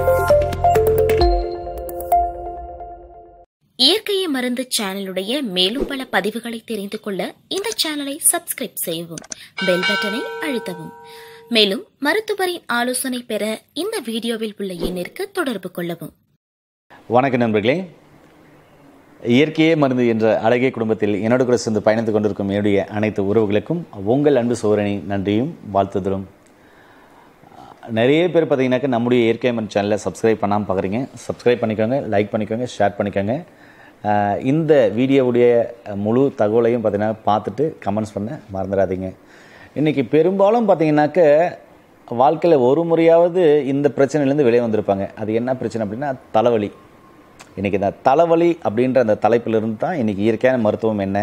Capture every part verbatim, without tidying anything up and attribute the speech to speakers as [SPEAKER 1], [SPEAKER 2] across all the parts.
[SPEAKER 1] இயற்கையை மருந்து சேனலுடைய மேலும் பல பதிவுகளை தெரிந்து கொள்ள இந்த சேனலை சப்ஸ்கிரைப் செய்யவும், பெல் பட்டனை அழுத்தவும். மேலும் மருத்துவரின் ஆலோசனை பெற இந்த வீடியோவில் உள்ள எண்ணிற்கு தொடர்பு கொள்ளவும்.
[SPEAKER 2] வணக்கம் நண்பர்களே, இயற்கையே மருந்து என்ற அழகிய குடும்பத்தில் என்னோடு கூட சேர்ந்து பயணித்துக் கொண்டிருக்கும் என்னுடைய அனைத்து உறவுகளுக்கும் உங்கள் அன்பு சோதனை நன்றியும் வாழ்த்துதலும். நிறைய பேர் பார்த்தீங்கன்னாக்க நம்முடைய இயற்கை மருந்து சேனலை சப்ஸ்கிரைப் பண்ணாமல் பார்க்குறீங்க. சப்ஸ்கிரைப் பண்ணிக்கோங்க, லைக் பண்ணிக்கோங்க, ஷேர் பண்ணிக்கோங்க. இந்த வீடியோவுடைய முழு தகவலையும் பார்த்தீங்கன்னா பார்த்துட்டு கமெண்ட்ஸ் பண்ண மறந்துடாதீங்க. இன்றைக்கி பெரும்பாலும் பார்த்தீங்கன்னாக்க வாழ்க்கையில் ஒரு முறையாவது இந்த பிரச்சனையிலேருந்து வெளியே வந்திருப்பாங்க. அது என்ன பிரச்சனை அப்படின்னா தலைவலி. இன்றைக்கி இந்த தலைவலி அப்படின்ற அந்த தலைப்பிலிருந்து தான் இன்றைக்கி இயற்கையான மருத்துவம் என்ன,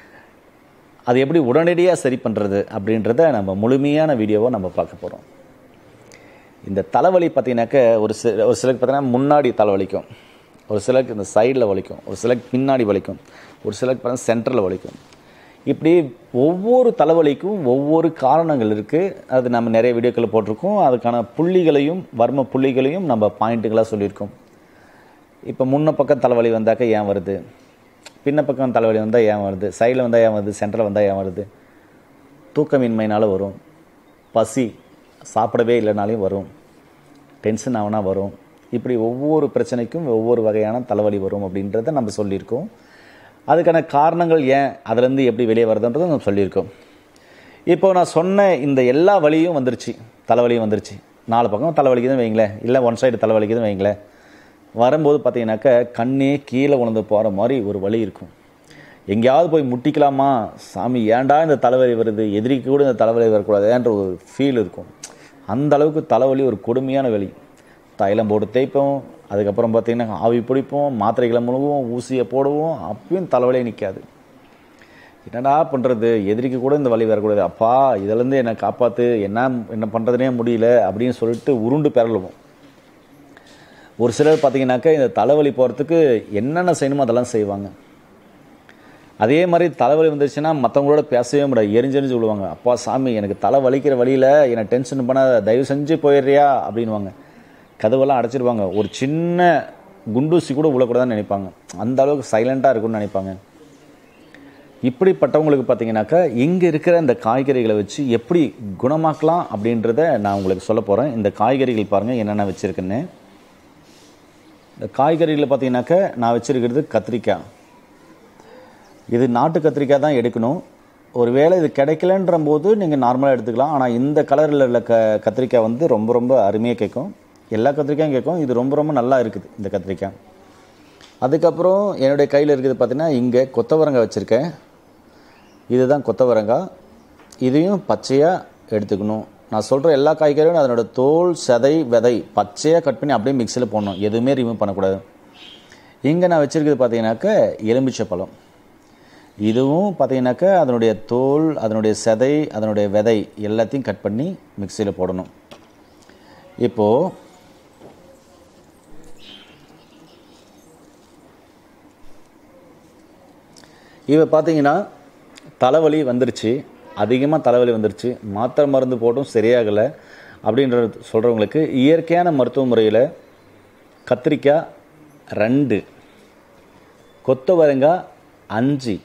[SPEAKER 2] அது எப்படி உடனடியாக சரி பண்ணுறது அப்படின்றத நம்ம முழுமையான வீடியோவை நம்ம பார்க்க போகிறோம். இந்த தலைவலி பார்த்தீங்கன்னாக்க ஒரு சில ஒரு சிலருக்கு பார்த்தீங்கன்னா முன்னாடி தலைவலிக்கும், ஒரு சிலருக்கு இந்த சைடில் வலிக்கும், ஒரு சிலருக்கு பின்னாடி வலிக்கும், ஒரு சிலருக்கு பார்த்தீங்கன்னா சென்டரில் வலிக்கும். இப்படி ஒவ்வொரு தலைவலிக்கும் ஒவ்வொரு காரணங்கள் இருக்குது. அது நம்ம நிறைய வீடியோக்கள் போட்டிருக்கோம். அதுக்கான புள்ளிகளையும் வர்ம புள்ளிகளையும் நம்ம பாயிண்ட்டுகளாக சொல்லியிருக்கோம். இப்போ முன்ன பக்கம் தலைவலி வந்தாக்க ஏன் வருது, பின்ன பக்கம் தலைவலி வந்தால் ஏன் வருது, சைடில் வந்தால் ஏன் வருது, சென்டரில் வந்தால் ஏன் வருது, தூக்கமின்மையினால் வரும், பசி சாப்பிடவே இல்லைனாலையும் வரும், டென்ஷன் ஆகுனா வரும். இப்படி ஒவ்வொரு பிரச்சனைக்கும் ஒவ்வொரு வகையான தலைவலி வரும் அப்படின்றத நம்ம சொல்லியிருக்கோம். அதுக்கான காரணங்கள் ஏன், அதுலேருந்து எப்படி வெளியே வருதுன்றதை நம்ம சொல்லியிருக்கோம். இப்போ நான் சொன்ன இந்த எல்லா வலியும் வந்துருச்சு, தலைவலியும் வந்துருச்சு. நாலு பக்கம் தலைவலிக்குதுன்னு வைங்களேன், இல்லை ஒன் சைடு தலைவலிக்குதுன்னு வைங்களேன். வரும்போது பார்த்தீங்கன்னாக்க கண்ணே கீழே உணர்ந்து போகிற மாதிரி ஒரு வலி இருக்கும். எங்கேயாவது போய் முட்டிக்கலாமா சாமி, ஏன்டா இந்த தலைவலி வருது, எதிரிக்கு கூட இந்த தலைவலி வரக்கூடாதுன்ற ஒரு ஃபீல் இருக்கும். அந்த அளவுக்கு தலைவலி ஒரு கொடுமையான வலி. தைலம் போட்டு தேய்ப்போம், அதுக்கப்புறம் பார்த்திங்கன்னா ஆவி பிடிப்போம், மாத்திரைகளை முழுவோம், ஊசியை போடுவோம், அப்பயும் தலைவலியே நிற்காது. என்னடா பண்ணுறது, எதிரிக்கு கூட இந்த வலி வரக்கூடாது, அப்பா இதிலேருந்து என்னை காப்பாற்று, என்ன என்ன பண்ணுறதுனே முடியல அப்படின்னு சொல்லிட்டு உருண்டு பெறலுவோம். ஒரு சிலர் பார்த்திங்கனாக்கா இந்த தலைவலி போகிறதுக்கு என்னென்ன செய்யணுமோ அதெல்லாம் செய்வாங்க. அதே மாதிரி தலைவலி வந்துருச்சுன்னா மற்றவங்களோட பேசவே முடியாது, எரிஞ்செறிஞ்சு விடுவாங்க. அப்பா சாமி எனக்கு தலை வலிக்கிற வழியில் என்னை டென்ஷன் பண்ண தயவு செஞ்சு போயிடுறியா அப்படின்வாங்க. கதவெல்லாம் அடைச்சிடுவாங்க. ஒரு சின்ன குண்டூசி கூட விழக்கூடாதுன்னு நினைப்பாங்க. அந்த அளவுக்கு சைலண்ட்டாக இருக்குன்னு நினைப்பாங்க. இப்படிப்பட்டவங்களுக்கு பார்த்தீங்கன்னாக்கா இங்கே இருக்கிற இந்த காய்கறிகளை வச்சு எப்படி குணமாக்கலாம் அப்படின்றத நான் உங்களுக்கு சொல்ல போகிறேன். இந்த காய்கறிகள் பாருங்கள் என்னென்ன வச்சுருக்குன்னு. இந்த காய்கறிகளை பார்த்தீங்கன்னாக்கா நான் வச்சுருக்கிறது கத்திரிக்காய். இது நாட்டு கத்திரிக்காய் தான் எடுக்கணும். ஒரு வேளை இது கிடைக்கலன்ற போது நீங்கள் நார்மலாக எடுத்துக்கலாம். ஆனால் இந்த கலரில் உள்ள க கத்திரிக்காய் வந்து ரொம்ப ரொம்ப அருமையாக கேட்கும். எல்லா கத்திரிக்காயும் கேட்கும். இது ரொம்ப ரொம்ப நல்லா இருக்குது இந்த கத்திரிக்காய். அதுக்கப்புறம் என்னுடைய கையில் இருக்குது பார்த்திங்கன்னா இங்கே கொத்தவரங்காய் வச்சுருக்கேன். இதுதான் கொத்தவரங்காய். இதையும் பச்சையாக எடுத்துக்கணும். நான் சொல்கிற எல்லா காய்கறியும் அதனோட தோல், சதை, விதை பச்சையாக கட் பண்ணி அப்படியே மிக்சியில் போடணும், எதுவுமே ரிமூவ் பண்ணக்கூடாது. இங்கே நான் வச்சுருக்கிறது பார்த்தீங்கன்னாக்கா எலுமிச்சை பழம். இதுவும் பார்த்தீங்கன்னாக்கா அதனுடைய தோல், அதனுடைய சதை, அதனுடைய விதை எல்லாத்தையும் கட் பண்ணி மிக்சியில் போடணும். இப்போது இப்போ பார்த்தீங்கன்னா தலைவலி வந்துருச்சு, அதிகமாக தலைவலி வந்துருச்சு, மாத்திரை மருந்து போட்டும் சரியாகலை அப்படின்ற சொல்கிறவங்களுக்கு இயற்கையான மருத்துவ முறையில் கத்திரிக்காய் ரெண்டு, கொத்தவரங்காய் அஞ்சு,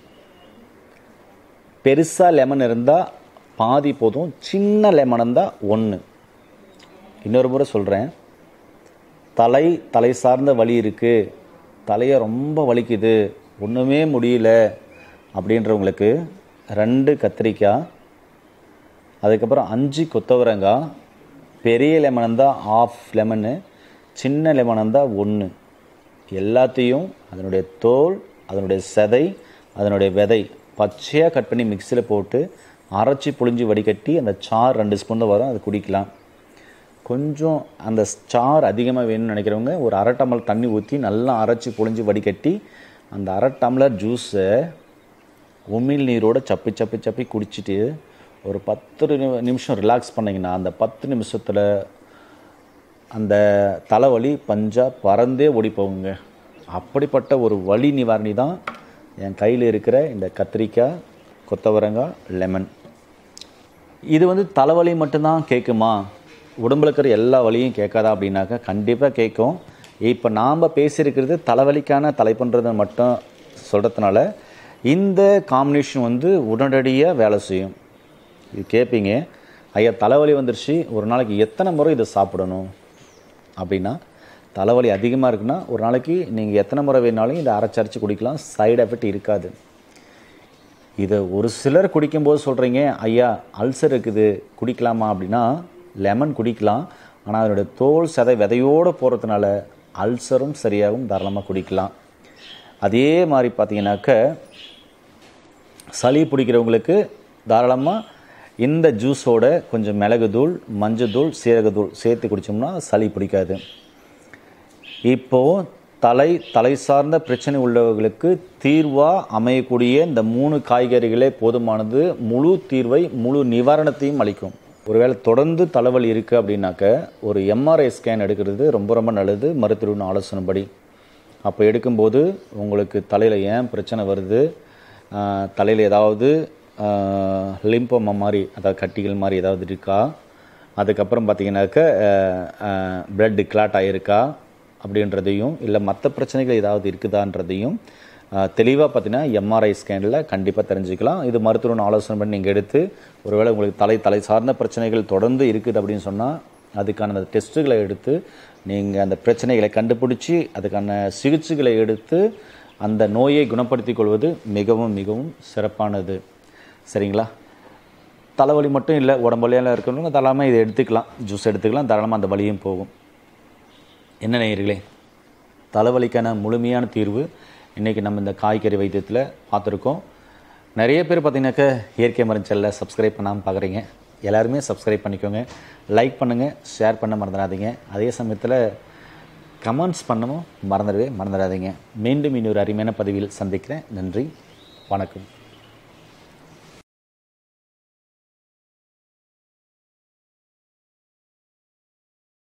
[SPEAKER 2] பெருசாக லெமன் இருந்தால் பாதி போதும், சின்ன லெமன் இருந்தால் ஒன்று. இன்னொரு முறை சொல்கிறேன், தலை தலை சார்ந்த வலி இருக்குது, தலையை ரொம்ப வலிக்குது, ஒன்றுமே முடியல அப்படின்றவங்களுக்கு ரெண்டு கத்திரிக்காய், அதுக்கப்புறம் அஞ்சு கொத்தவரங்காய், பெரிய லெமன் இருந்தால் ஆஃப் லெமனு, சின்ன லெமன் இருந்தால் ஒன்று. எல்லாத்தையும் அதனுடைய தோல், அதனுடைய சதை, அதனுடைய விதை பச்சையாக கட் பண்ணி மிக்சியில் போட்டு அரைச்சி புழிஞ்சு வடிகட்டி அந்த சார் ரெண்டு ஸ்பூன் தான் வரும், அது குடிக்கலாம். கொஞ்சம் அந்த சார் அதிகமாக வேணும்னு நினைக்கிறவங்க ஒரு அரை டம்ளர் தண்ணி ஊற்றி நல்லா அரைச்சி புழிஞ்சு வடிகட்டி அந்த அரை டம்ளர் ஜூஸை உமிழ் நீரோடு சப்பி சப்பி சப்பி குடிச்சிட்டு ஒரு பத்து நிமிஷம் ரிலாக்ஸ் பண்ணிங்கன்னா அந்த பத்து நிமிஷத்தில் அந்த தலைவலி பஞ்சாக பறந்தே ஓடி போகுங்க. அப்படிப்பட்ட ஒரு வலி நிவாரணி தான் என் கையில் இருக்கிற இந்த கத்திரிக்காய், கொத்தவரங்காய், லெமன். இது வந்து தலைவலி மட்டும்தான் கேட்குமா? உடம்புல இருக்கிற எல்லா வலியும் கேட்காதா அப்படின்னாக்கா கண்டிப்பாக கேட்கும். இப்போ நாம் பேசியிருக்கிறது தலைவலிக்கான தலைப்புன்றது மட்டும் சொல்கிறதுனால இந்த காம்பினேஷன் வந்து உடனடியாக வேலை செய்யும். இது கேட்பீங்க, ஐயா தலைவலி வந்துருச்சு, ஒரு நாளைக்கு எத்தனை முறை இதை சாப்பிடணும் அப்படின்னா, தலைவலி அதிகமாக இருக்குன்னா ஒரு நாளைக்கு நீங்கள் எத்தனை முறை வேணாலும் இதை அரைச்சரைச்சி குடிக்கலாம், சைடு எஃபெக்ட் இருக்காது. இதை ஒரு சிலர் குடிக்கும்போது சொல்கிறீங்க, ஐயா அல்சர் இருக்குது குடிக்கலாமா அப்படின்னா, லெமன் குடிக்கலாம். ஆனால் அதனுடைய தோல் சதை விதையோடு போகிறதுனால அல்சரும் சரியாகவும் தாராளமாக குடிக்கலாம். அதே மாதிரி பார்த்தீங்கன்னாக்க சளி பிடிக்கிறவங்களுக்கு தாராளமாக இந்த ஜூஸோட கொஞ்சம் மிளகுத்தூள், மஞ்சத்தூள், சீரகத்தூள் சேர்த்து குடித்தோம்னா சளி பிடிக்காது. இப்போது தலை தலை சார்ந்த பிரச்சனை உள்ளவர்களுக்கு தீர்வாக அமையக்கூடிய இந்த மூணு காய்கறிகளே போதுமானது. முழு தீர்வை முழு நிவாரணத்தையும் அளிக்கும். ஒருவேளை தொடர்ந்து தலைவலி இருக்குது அப்படின்னாக்க ஒரு எம்ஆர்ஐ ஸ்கேன் எடுக்கிறது ரொம்ப ரொம்ப நல்லது, மருத்துவரின் ஆலோசனைப்படி. அப்போ எடுக்கும்போது உங்களுக்கு தலையில் ஏன் பிரச்சனை வருது, தலையில் ஏதாவது லிம்போமா மாதிரி அதாவது கட்டிகள் மாதிரி ஏதாவது இருக்கா, அதுக்கப்புறம் பார்த்திங்கனாக்க பிளட் கிளாட் ஆகிருக்கா அப்படின்றதையும், இல்லை மற்ற பிரச்சனைகள் ஏதாவது இருக்குதான்றதையும் தெளிவாக பார்த்தீங்கன்னா எம்ஆர்ஐ ஸ்கேனில் கண்டிப்பாக தெரிஞ்சுக்கலாம். இது மருத்துவன் ஆலோசனை பண்ணி நீங்கள் எடுத்து, ஒருவேளை உங்களுக்கு தலை தலை சார்ந்த பிரச்சனைகள் தொடர்ந்து இருக்குது அப்படின்னு சொன்னால் அதுக்கான அந்த டெஸ்ட்டுகளை எடுத்து நீங்கள் அந்த பிரச்சனைகளை கண்டுபிடிச்சி அதுக்கான சிகிச்சைகளை எடுத்து அந்த நோயை குணப்படுத்தி கொள்வது மிகவும் மிகவும் சிறப்பானது. சரிங்களா? தலைவலி மட்டும் இல்லை, உடம்புலையெல்லாம் இருக்கணும்னு தாராளமாக இதை எடுத்துக்கலாம், ஜூஸ் எடுத்துக்கலாம், தாராளமாக அந்த வலியும் போகும். என்ன நேயர்களே, தலைவலிக்கான முழுமையான தீர்வு இன்றைக்கி நம்ம இந்த காய்கறி வைத்தியத்தில் பார்த்துருக்கோம். நிறைய பேர் பார்த்திங்கனாக்கா இயற்கை மருந்து சேனலை சப்ஸ்கிரைப் பண்ணாமல் பார்க்குறீங்க. எல்லாருமே சப்ஸ்கிரைப் பண்ணிக்கோங்க, லைக் பண்ணுங்கள், ஷேர் பண்ண மறந்துடாதீங்க. அதே சமயத்தில் கமெண்ட்ஸ் பண்ணவும் மறந்துடவே மறந்துடாதீங்க. மீண்டும் இன்னொரு அருமையான பதிவில் சந்திக்கிறேன். நன்றி, வணக்கம்.